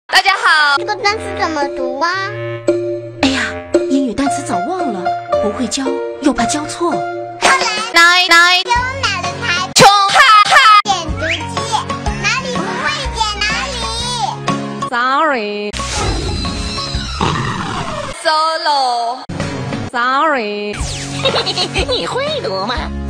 大家好， 这个单词怎么读啊？ 哎呀，英语单词早忘了，不会教又怕教错。 后来奶给我买了台穷哈哈点读机，哪里不会点哪里。 ，sorry solo sorry， 你会读吗？